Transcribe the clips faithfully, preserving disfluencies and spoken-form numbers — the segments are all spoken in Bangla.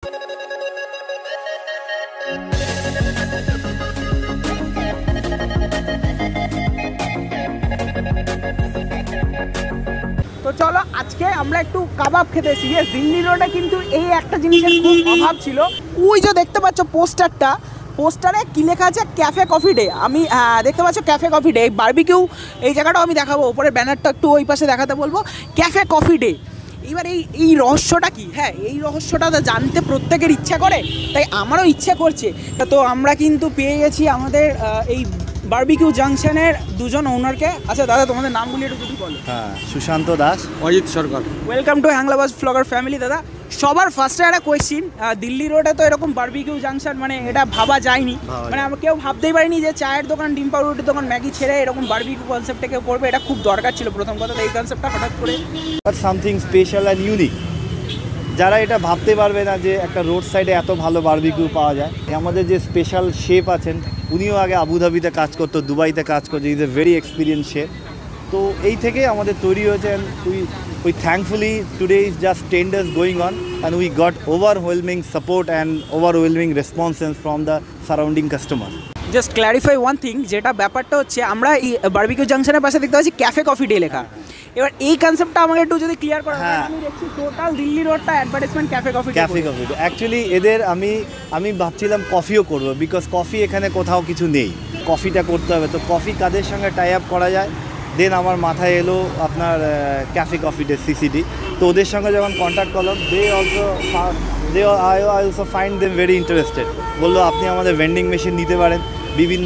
তো চলো আজকে আমরা একটু কাবাব খেতে এসেছি। দিল্লি রোডে কিন্তু এই একটা জিনিসের খুব অভাব ছিল। ওই যে দেখতে পাচ্ছ পোস্টারটা, পোস্টারে কি লেখা আছে, ক্যাফে কফি ডে। আমি দেখতে পাচ্ছ ক্যাফে কফি ডে, বারবিকিউ এই জায়গাটাও আমি দেখাবো, ওপরে ব্যানারটা একটু ওই পাশে দেখাতে বলবো, ক্যাফে কফি ডে। এবার এই এই রহস্যটা কি, হ্যাঁ এই রহস্যটা জানতে প্রত্যেকের ইচ্ছা করে, তাই আমারও ইচ্ছা করছে। তো আমরা কিন্তু পেয়ে গেছি আমাদের এই বারবিকিউ জাংশনের দুজন ওনারকে। আচ্ছা দাদা, তোমাদের নামগুলি একটু যদি বলো। হ্যাঁ, Sushanta Das, Ajit Sarkar. Welcome to Hanglabaj blogger family. দাদা সবার ফার্স্টে একটা কোয়েশ্চিন, দিল্লি রোডে তো এরকম বারবিকিউ জাংশন মানে এটা ভাবা যায়নি, মানে আমরা কেউ ভাবতেই পারিনি যে চায়ের দোকান, ডিম পাউরুটির দোকান, ম্যাগি ছেড়ে এরকম বারবিকিউ কনসেপ্টে কেউ করবে। এটা খুব দরকার ছিল প্রথম কথা, এই কনসেপ্টটা হঠাৎ করে সামথিং স্পেশাল অ্যান্ড ইউনিক। যারা এটা ভাবতে পারবে না যে একটা রোড সাইডে এত ভালো বারবিকিউ পাওয়া যায়। আমাদের যে স্পেশাল শেফ আছেন, উনিও আগে আবুধাবিতে কাজ করতো, দুবাইতে কাজ করতো, is a very experience chef. তো এই থেকে আমাদের তৈরি হয়েছে। And we we thankfully today is just ten days going on and we got overwhelming support and overwhelming responses from the surrounding customer. Just clarify one thing, যেটা ব্যাপারটা হচ্ছে আমরা এই বারবিকিউ জাংশনের পাশে দেখতে পাচ্ছি ক্যাফে কফি ডে লেখা। এবার এই কনসেপ্টটা আমাকে একটু যদি ক্লিয়ার করা হয়। আমি দেখছি টোটাল দিল্লি রোডটা advertisement cafe coffee cafe coffee. Actually এদের আমি আমি ভাবছিলাম কফিও করব, বিকজ কফি এখানে কোথাও কিছু নেই, কফিটা করতে হবে। তো কফি কাদের সঙ্গে টাই আপ করা যায়, দেন আমার মাথায় এলো আপনার ক্যাফে কফি ডে সিসিডি। তো ওদের সঙ্গে যখন কন্ট্যাক্ট করলাম, they also they I also find them very interested. বললো আপনি আমাদের ভেন্ডিং মেশিন নিতে পারেন, বিভিন্ন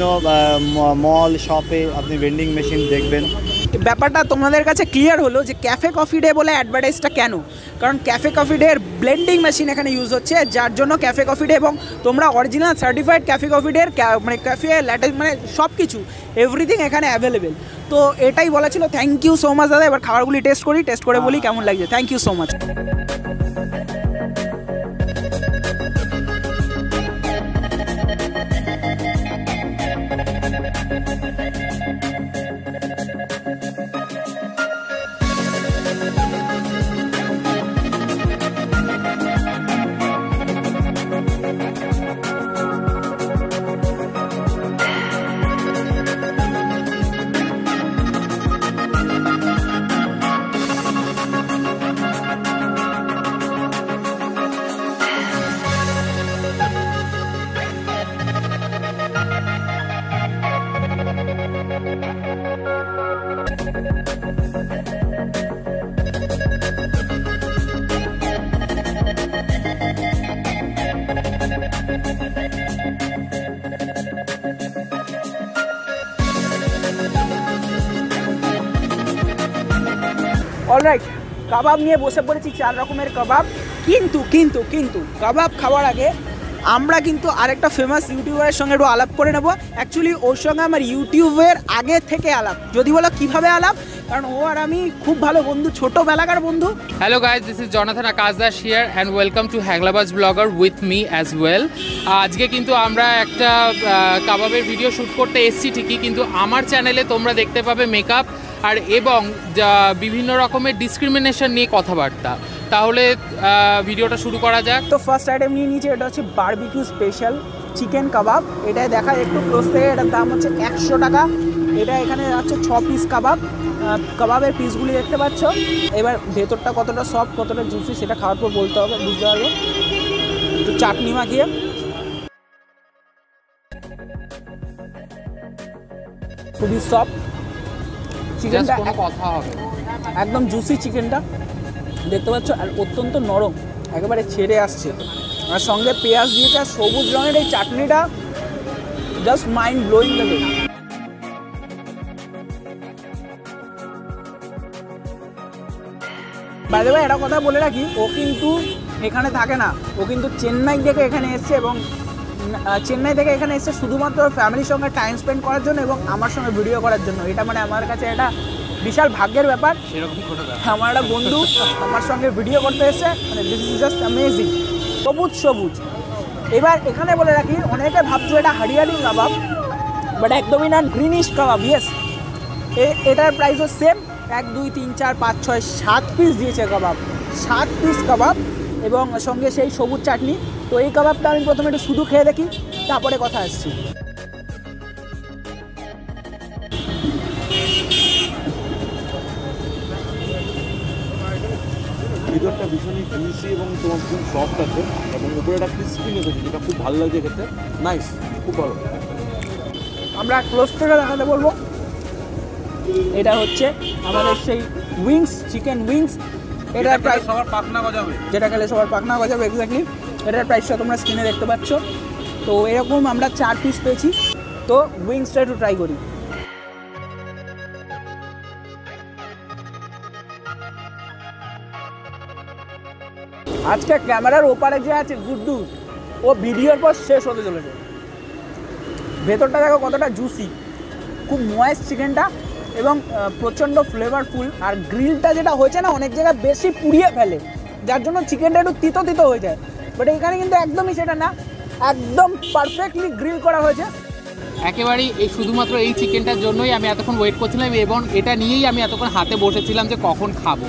মল শপে আপনি ভেন্ডিং মেশিন দেখবেন। ব্যাপারটা তোমাদের কাছে ক্লিয়ার হলো যে ক্যাফে কফি ডে বলে অ্যাডভার্টাইজটা কেন, কারণ ক্যাফে কফি ডে এর ব্লেন্ডিং মেশিন এখানে ইউজ হচ্ছে, যার জন্য ক্যাফে কফি ডে। এবং তোমরা original certified cafe coffee day এর মানে ক্যাফে ল্যাটে মানে সব কিছু এভরিথিং এখানে অ্যাভেলেবেল। তো এটাই বলা ছিল। থ্যাংক ইউ সো মাচ দাদা। এবার খাবারগুলি টেস্ট করি, টেস্ট করে বলি কেমন লাগছে। Thank you so much. Alright, kebab নিয়ে বসে পড়েছি, চার রকমের কাবাব। কিন্তু কিন্তু কিন্তু কাবাব খাওয়ার আগে আমরা কিন্তু আরেকটা ফেমাস ইউটিউবারের সঙ্গে একটু আলাপ করে নেব। অ্যাকচুয়ালি ওর সঙ্গে আমার ইউটিউবের আগে থেকে আলাপ, যদি বলো কীভাবে আলাপ, কারণ ও আর আমি খুব ভালো বন্ধু, ছোটোবেলাকার বন্ধু। Hello guys, this is Jonathan Akashdas here and welcome to Hanglabaj blogger with me as well. আজকে কিন্তু আমরা একটা কাবাবের ভিডিও শ্যুট করতে এসেছি ঠিকই, কিন্তু আমার চ্যানেলে তোমরা দেখতে পাবে মেকআপ আর এবং বিভিন্ন রকমের ডিসক্রিমিনেশন নিয়ে কথাবার্তা। তাহলে ভিডিওটা শুরু করা যাক। তো ফার্স্ট আইটেম নিয়ে নিয়েছি, এটা হচ্ছে বারবিকিউ স্পেশাল চিকেন কাবাব। এটাই দেখা একটু ক্লোজ থেকে, এটার দাম হচ্ছে একশো টাকা। এটা এখানে আছে ছ পিস কাবাব, কাবাবের পিসগুলি দেখতে পাচ্ছ। এবার ভেতরটা কতটা সফট, কতটা জুসি সেটা খাওয়ার পর বলতে হবে, বুঝতে পারবে। একটু চাটনি মাখিয়ে, খুবই সফট চিকেনটা, কথা হবে একদম জুসি চিকেনটা দেখতে পাচ্ছ, আর অত্যন্ত নরম, একেবারে ছেড়ে আসছে। আর সঙ্গে পেঁয়াজ দিয়েছে, আর সবুজ রঙের এই চাটনিটা জাস্ট মাইন্ড ব্লোয়িং লাগে। বাই দ্য ওয়ে একটা কথা বলে রাখি, ও কিন্তু এখানে থাকে না, ও কিন্তু চেন্নাই থেকে এখানে এসছে, এবং চেন্নাই থেকে এখানে এসছে শুধুমাত্র ফ্যামিলির সঙ্গে টাইম স্পেন্ড করার জন্য এবং আমার সঙ্গে ভিডিও করার জন্য। এটা মানে আমার কাছে এটা বিশাল ভাগ্যের ব্যাপার। আমার একটা বন্ধু আমার সঙ্গে ভিডিও করতে এসছে, মানে দিস ইজ জাস্ট অ্যামেজিং। সবুজ সবুজ। এবার এখানে বলে রাখি, অনেকে ভাবছো এটা হরিয়ালি কাবাব, বাট একদমই না, গ্রিনিশ কাবাব। ইয়েস, এটার প্রাইসও সেম, এক দুই তিন চার পাঁচ ছয় সাত পিস দিয়েছে কাবাব, সাত পিস কাবাব। এবং সঙ্গে সেই সবুজ চাটনি। তো এই কাবাবটা আমি প্রথমে একটু শুধু খেয়ে দেখি, তারপরে কথা আসছি। ভিতরটা ভীষণই জুসি এবং তোমার খুব সফট আছে এবং উপরে একটা ক্রিস্পিনেস আছে যেটা খুব ভালো লাগছে খেতে। নাইস, খুব ভালো। আমরা ক্লোজ থেকে দেখাতে বলবো, এটা হচ্ছে আমাদের সেই উইংস, চিকেন উইংস। এটার প্রাইস সবার পাখনা গজাবে, যেটা খেলে সবার পাখনা গজাবে, এক্স্যাক্টলি। এটার প্রাইসটা তোমরা স্ক্রিনে দেখতে পাচ্ছ। তো এরকম আমরা চার পিস পেয়েছি। তো উইংসটা একটু ট্রাই করি। আজকে ক্যামেরার ওপারে যে আছে গুড্ডু, ও ভিডিওর পর শেষ হতে চলেছে। ভেতরটা দেখো কতটা জুসি, খুব ময়েস্ট চিকেনটা এবং প্রচণ্ড ফ্লেভারফুল। আর গ্রিলটা যেটা হয়েছে না, অনেক জায়গায় বেশি পুড়িয়ে ফেলে, যার জন্য চিকেনটা একটু তিতো তিতো হয়ে যায়। বাট এখানে কিন্তু একদমই সেটা না, একদম পারফেক্টলি গ্রিল করা হয়েছে। একেবারেই এই শুধুমাত্র এই চিকেনটার জন্যই আমি এতক্ষণ ওয়েট করছিলাম এবং এটা নিয়েই আমি এতক্ষণ হাতে বসেছিলাম যে কখন খাবো।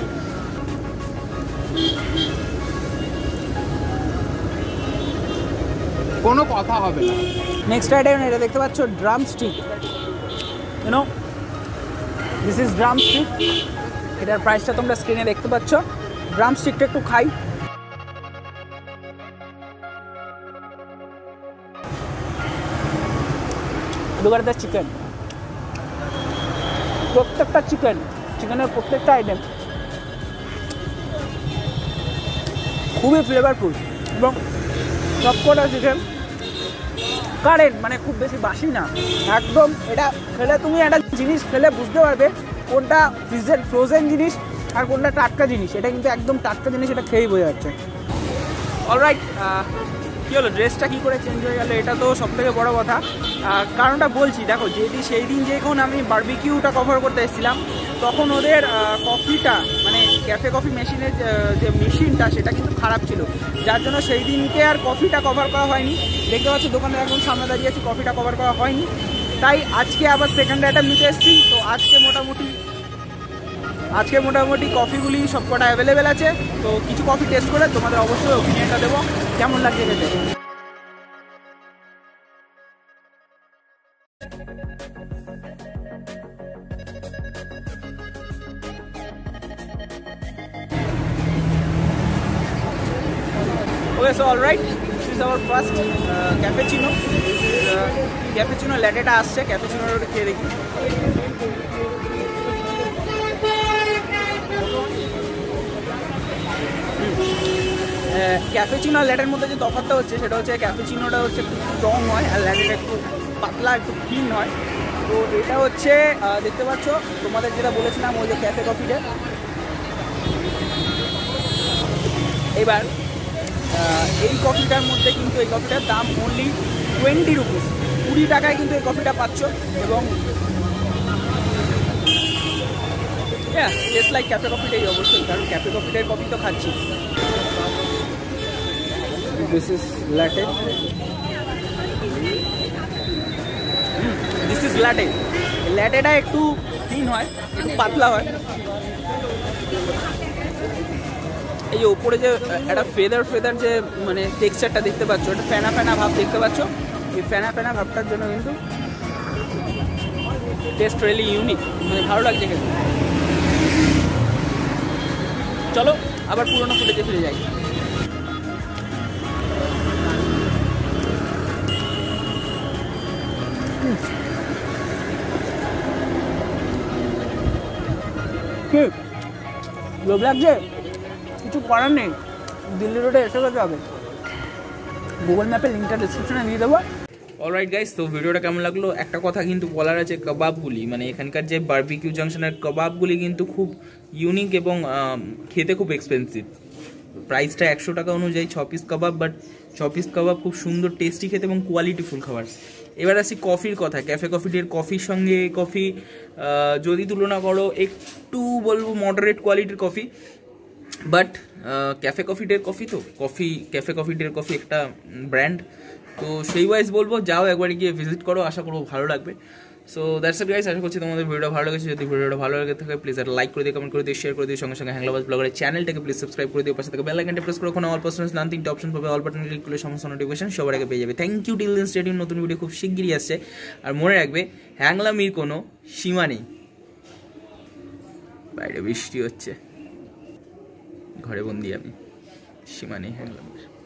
কোনো কথা হবে না। নেক্সট আইটেম এটা দেখতে পাচ্ছ, drumstick. You know this is drumstick. এটার প্রাইসটা তোমরা স্ক্রিনে দেখতে পাচ্ছ। ড্রাম স্টিকটা একটু খাই। Look at the chicken. প্রত্যেকটা চিকেন, চিকেনের প্রত্যেকটা আইটেম খুবই ফ্লেভারফুল এবং সবকটা চিকেন কারেন্ট, মানে খুব বেশি বাসি না একদম। এটা খেলে তুমি একটা জিনিস খেলে বুঝতে পারবে কোনটা ফ্রিজের ফ্রোজেন জিনিস আর কোনটা টাটকা জিনিস। এটা কিন্তু একদম টাটকা জিনিস, এটা খেয়েই বোঝা যাচ্ছে। অলরাইট, কী হলো, ড্রেসটা কী করে চেঞ্জ হয়ে গেলো, এটা তো সব থেকে বড়ো কথা। কারণটা বলছি, দেখো যেদিন সেই দিন যখন আমি বারবিকিউটা কভার করতে এসেছিলাম, তখন ওদের কফিটা, মানে ক্যাফে কফি মেশিনের যে মেশিনটা, সেটা কিন্তু খারাপ ছিল, যার জন্য সেই দিনকে আর কফিটা কভার করা হয়নি। দেখতে পাচ্ছি দোকানের একদম সামনে দাঁড়িয়ে আছি, কফিটা কভার করা হয়নি। তাই আজকে আবার সেকেন্ড আইটেম নিতে এসেছি। তো আজকে মোটামুটি আজকে মোটামুটি কফিগুলি সবকটা অ্যাভেলেবেল আছে। তো কিছু কফি টেস্ট করে তোমাদের অবশ্যই ওপিনিয়নটা দেবো কেমন লাগছে খেতে। Okay, so all right, this is our first uh, cappuccino. This is uh, cappuccino latte-টা আসছে, ক্যাপুচিনোটা খেয়ে দেখি। ক্যাপুচিনো আর ল্যাটের মধ্যে যে তফাৎটা হচ্ছে সেটা হচ্ছে ক্যাপুচিনোটা হচ্ছে একটু স্ট্রং হয় আর ল্যাটেটা একটু পাতলা, একটু থিন হয়। তো এটা হচ্ছে দেখতে পাচ্ছ তোমাদের যেটা বলেছিলাম, ওই যে ক্যাফে কফিটা। এবার এই কফিটার মধ্যে কিন্তু এই কফিটার দাম অনলি টোয়েন্টি রুপিস, কুড়ি টাকায় কিন্তু এই কফিটা পাচ্ছ। এবং হ্যাঁ, টেস্ট লাইক ক্যাফে কফিটাই অবশ্যই, কারণ ক্যাফে কফিটার কফি তো খাচ্ছি। This is latte, this is latte. ল্যাটেটা একটু থিন হয়, একটু পাতলা হয়। এই যে উপরে যে একটা ফেদার ফেদার যে মানে টেক্সচারটা দেখতে পাচ্ছ, একটা ফেনা ফেনা ভাব দেখতে পাচ্ছ, এই ফেনা ফেনা ভাবটার জন্য কিন্তু টেস্ট রিয়েলি ইউনিক, মানে ভালো লাগছে খেতে। চলো আবার পুরোনো ফুটেজে ফিরে যাই। কি লোভ লাগছে, কিছু করার নেই, দিল্লি রোডে এসে যেতে হবে। গুগল ম্যাপে লিঙ্কটা ডিসক্রিপশনে দিয়ে দেবো। অলরাইট গাইস, তো ভিডিওটা কেমন লাগলো? একটা কথা কিন্তু বলার আছে, কাবাবগুলি মানে এখানকার যে বারবিকিউ জাংশনের কাবাবগুলি কিন্তু খুব ইউনিক এবং খেতে খুব এক্সপেন্সিভ। প্রাইসটা একশো টাকা অনুযায়ী ছ পিস কাবাব, বাট ছ পিস কাবাব খুব সুন্দর টেস্টি খেতে এবং কোয়ালিটিফুল খাবার। এবার আসি কফির কথা। ক্যাফে কফি ডের কফির সঙ্গে কফি যদি তুলনা করো, একটু বলবো মডারেট কোয়ালিটির কফি, বাট ক্যাফে কফি ডের কফি তো কফি ক্যাফে কফি ডের কফি একটা ব্র্যান্ড, তো সেই ওয়াইজ বলবো যাও একবার গিয়ে ভিজিট করো, আশা করবো ভালো লাগবে। সো দ্যাটস ইট গাইস, আশা করছি তোমাদের ভিডিওটা ভালো লেগেছে। যদি ভিডিওটা ভালো লেগে থাকে প্লিজ আর লাইক করে দিও, কমেন্ট করে দিও, শেয়ার করে দিও, সঙ্গে সঙ্গে হ্যাংলাবাজ ব্লগারের চ্যানেলটাকে প্লিজ সাবস্ক্রাইব করে দিও, পাশে থেকে বেল আইকনটা প্রেস করে ওখানে অল পার্সোনাস নাম তিনটা অপশন পাবে, অল বাটন ক্লিক করলে সমস্ত নোটিফিকেশন সবার আগে পেয়ে যাবে। থ্যাংক ইউ টিল দিন স্টেডিয়াম, নতুন ভিডিও খুব শিগগিরই আসছে। আর মনে রাখবে হ্যাংলামির কোনো সীমা নেই। বাইরে বৃষ্টি হচ্ছে, ঘরে বন্দি আমি, সীমা নেই হ্যাংলামির।